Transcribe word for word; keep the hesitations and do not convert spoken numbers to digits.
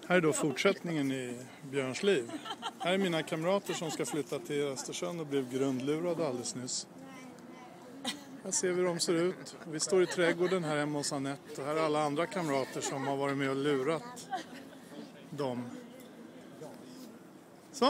Här är då fortsättningen i Björns liv. Här är mina kamrater som ska flytta till Östersund och blev grundlurade alldeles nyss. Här ser vi hur de ser ut. Vi står i trädgården här hemma hos Anette. Och här är alla andra kamrater som har varit med och lurat dem.